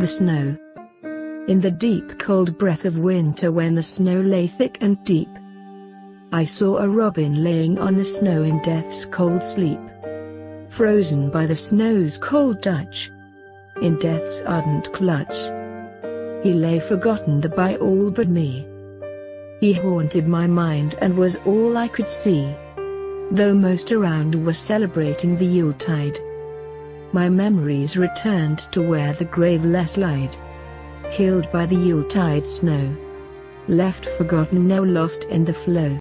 The snow. In the deep cold breath of winter, when the snow lay thick and deep, I saw a robin laying on the snow in death's cold sleep. Frozen by the snow's cold touch, in death's ardent clutch, he lay forgotten by all but me. He haunted my mind and was all I could see, though most around were celebrating the Yuletide. My memories returned to where the graveless lied, killed by the Yuletide snow, left forgotten, now lost in the flow.